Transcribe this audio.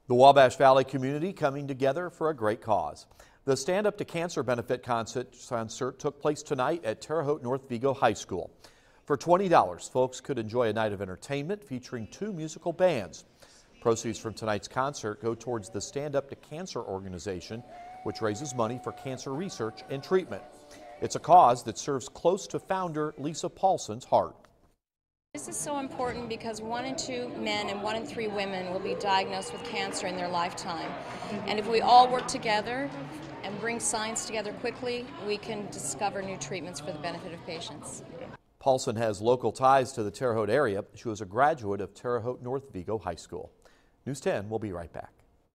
The Wabash Valley community coming together for a great cause. The Stand Up to Cancer benefit concert took place tonight at Terre Haute North Vigo High School. For $20, folks could enjoy a night of entertainment featuring 2 musical bands. Proceeds from tonight's concert go towards the Stand Up to Cancer organization, which raises money for cancer research and treatment. It's a cause that serves close to founder Lisa Paulson's heart. This is so important because 1 in 2 men and 1 in 3 women will be diagnosed with cancer in their lifetime. And if we all work together and bring science together quickly, we can discover new treatments for the benefit of patients. Paulson has local ties to the Terre Haute area. She was a graduate of Terre Haute North Vigo High School. News 10 will be right back.